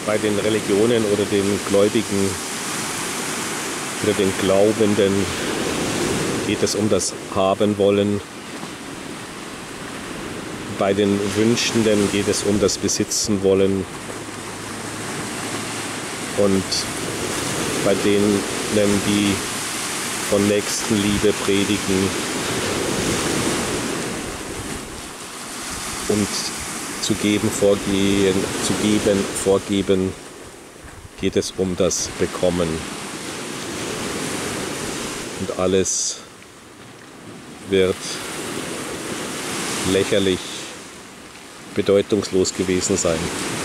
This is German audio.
Bei den Religionen oder den Gläubigen oder den Glaubenden geht es um das Haben wollen. Bei den Wünschenden geht es um das Besitzen wollen. Und bei denen, die von Nächstenliebe predigen und zu geben, vorgeben, geht es um das Bekommen. Und alles wird lächerlich, bedeutungslos gewesen sein.